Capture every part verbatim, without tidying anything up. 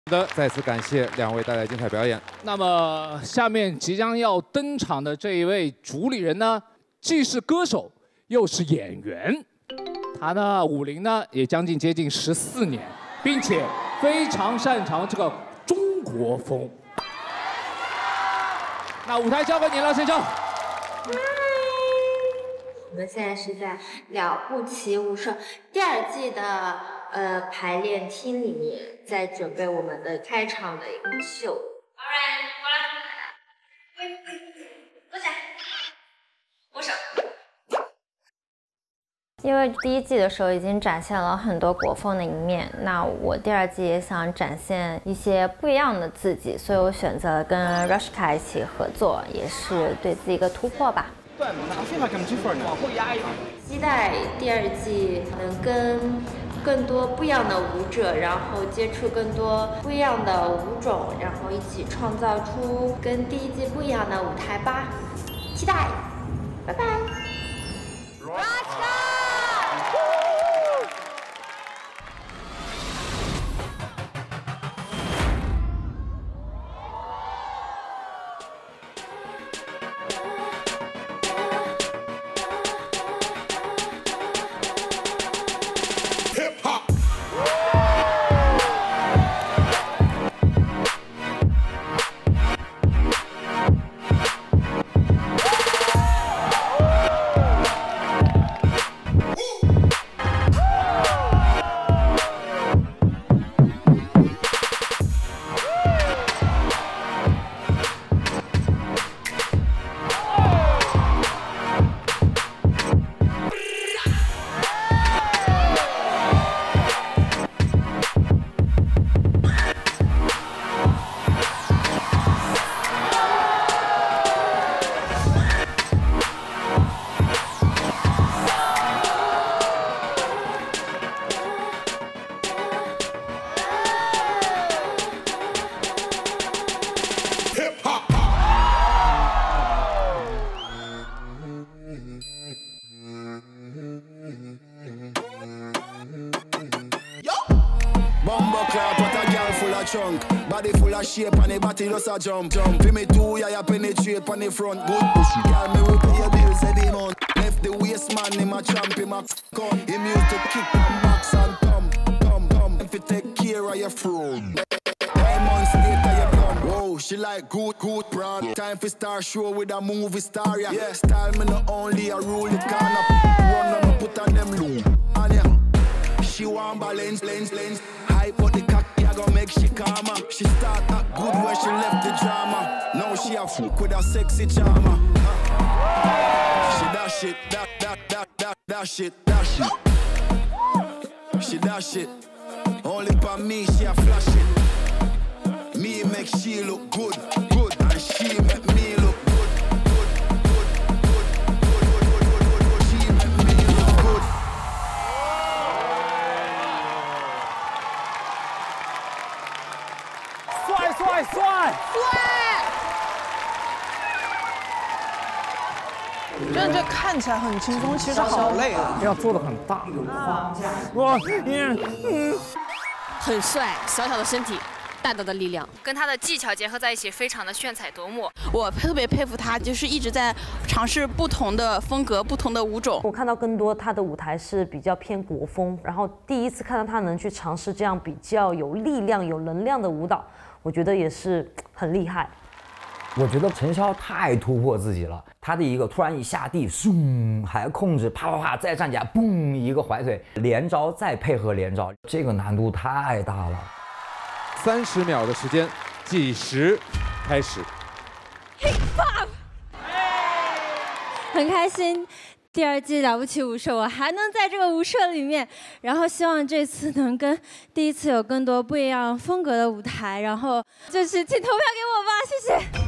好的，再次感谢两位带来精彩表演。 那么下面即将要登场的这一位主理人呢，既是歌手又是演员，他呢舞龄呢也将近接近十四年，并且非常擅长这个中国风。那舞台交给你了，陈潇。 我们现在是在《了不起舞社》第二季的呃排练厅里面，在准备我们的开场的一个秀。Alright， 过来，喂，坐下，握手。因为第一季的时候已经展现了很多国风的一面，那我第二季也想展现一些不一样的自己，所以我选择了跟 Rushka 一起合作，也是对自己一个突破吧。 往后压一点。 期待第二季能跟更多不一样的舞者，然后接触更多不一样的舞种，然后一起创造出跟第一季不一样的舞台吧。期待，拜拜。 Body full of shape and the body just a jump, jump. Feel me too, yeah, you penetrate on the front. Good pussy, girl, me will pay your bills every month. Left the waist man, him a champ, him a con. Him used to kick and box and thump, thump, thump. If you take care of your front. Nine months later you come. Whoa, she like good, good brand. Time for star show with a movie star, yeah. Yeah, style me not only a rule the corner. Run on put on them loom, and yeah. She want balance, lens, lens. Hype out the cock, yeah, gonna make she calmer. She start up good when she left the drama. Now she a fuck with a sexy charmer. Uh. She that shit, that, that, that, that, that shit, that shit. She that shit. Only for me, she a flash it. Me make she look good, good. And she make me look good, good, good, good, good, good, good, good, good. She make me look good. 帅帅帅！ 真的这看起来很轻松，其实好累啊！ 要做的很大。我嗯嗯， 很帅，小小的身体，大大的力量，跟他的技巧结合在一起，非常的炫彩夺目。 我特别佩服他，就是一直在尝试不同的风格、不同的舞种。 我看到更多他的舞台是比较偏国风，然后第一次看到他能去尝试这样比较有力量、有能量的舞蹈。 我觉得也是很厉害。 我觉得陈潇太突破自己了，他的一个突然一下地，嗖，还控制，啪啪啪，再站起来，嘣，一个怀腿连招，再配合连招，这个难度太大了。 三十秒的时间，计时开始。 Hip Hop， 很开心。 第二季了不起舞社，我还能在这个舞社里面，然后希望这次能跟第一次有更多不一样风格的舞台，然后就是请投票给我吧，谢谢。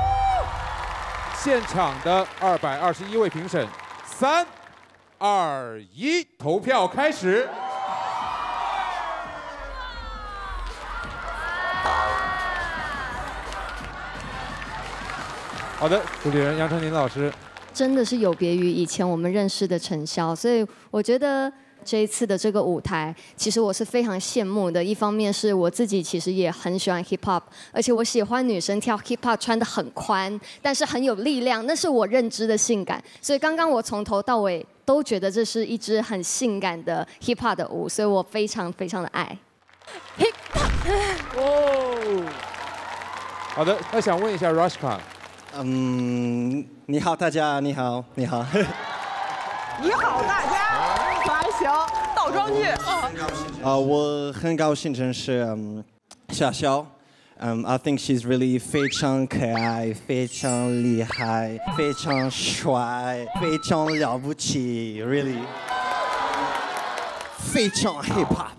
现场的二百二十一位评审，三、二、一，投票开始。好的，主理人杨丞琳老师。 真的是有别于以前我们认识的陈潇，所以我觉得这一次的这个舞台，其实我是非常羡慕的。一方面是我自己其实也很喜欢 hip hop， 而且我喜欢女生跳 hip hop 穿得很宽，但是很有力量，那是我认知的性感。所以刚刚我从头到尾都觉得这是一支很性感的 hip hop 的舞，所以我非常非常的爱 hip hop。 哦，好的，那想问一下 Rashka。 嗯，你好，大家，你好，你好。 你好，大家，还行，倒装句。 啊，我很高兴认识嗯小肖，嗯 ，I think she's really 非常可爱，非常厉害，非常帅，非常了不起 ，really， 非常 hip hop。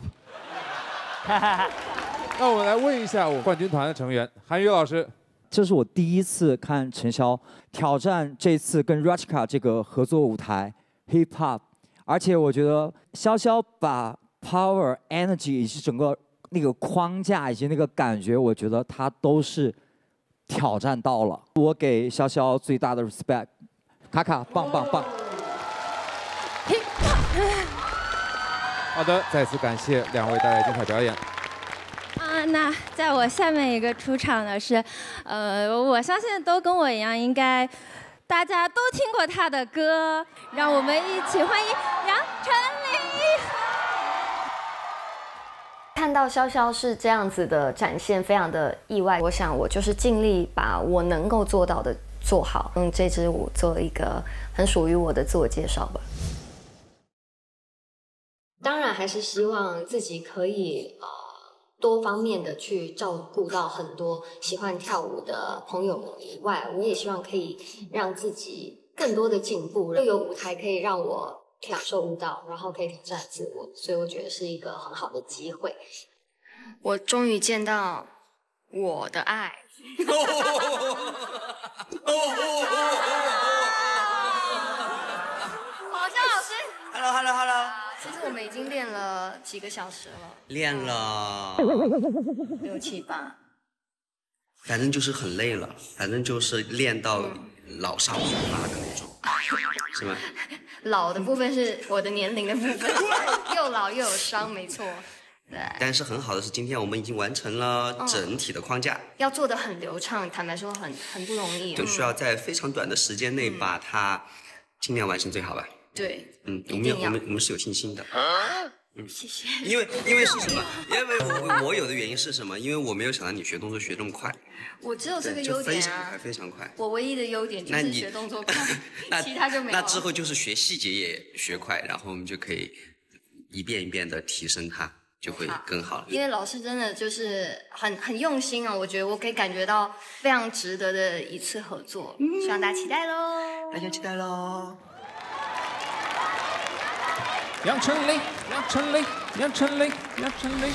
那我们来问一下我冠军团的成员韩宇老师。 这是我第一次看陈潇挑战这次跟 Rashka 这个合作舞台 Hip Hop， 而且我觉得潇潇把 Power Energy 以及整个那个框架以及那个感觉，我觉得他都是挑战到了。我给潇潇最大的 respect， 卡卡棒棒棒。 好的，再次感谢两位带来精彩表演。 啊，那在我下面一个出场的是，呃，我相信都跟我一样，应该大家都听过他的歌，让我们一起欢迎杨丞琳。 看到潇潇是这样子的展现，非常的意外。我想我就是尽力把我能够做到的做好，用这支舞做一个很属于我的自我介绍吧。当然还是希望自己可以呃。多方面的去照顾到很多喜欢跳舞的朋友们以外，我也希望可以让自己更多的进步，又有舞台可以让我享受舞蹈，然后可以挑战自我，所以我觉得是一个很好的机会。我终于见到我的爱。好像老师 ，Hello Hello Hello。 其实我们已经练了几个小时了， 练了六七八， 反正就是很累了，反正就是练到老少胡发的那种，是吗？ 老的部分是我的年龄的部分，又老又有伤，没错。对。 但是很好的是，今天我们已经完成了整体的框架， 嗯、要做的很流畅，坦白说很很不容易， 就需要在非常短的时间内把它尽量完成最好吧。 对， 嗯，我们有我们我们是有信心的。 嗯，谢谢。 因为因为是什么？因为我我有的原因是什么？因为我没有想到你学动作学这么快。 我只有这个优点啊， 非常快。 我唯一的优点就是学动作快，其他就没有。 那之后就是学细节也学快，然后我们就可以一遍一遍的提升它，就会更好了。 因为老师真的就是很很用心啊，我觉得我可以感觉到非常值得的一次合作，嗯、希望大家期待喽！ 大家期待喽！ 杨丞琳，杨丞琳，杨丞琳，杨丞琳。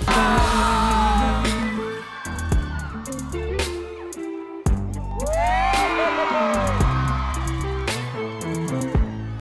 Boom.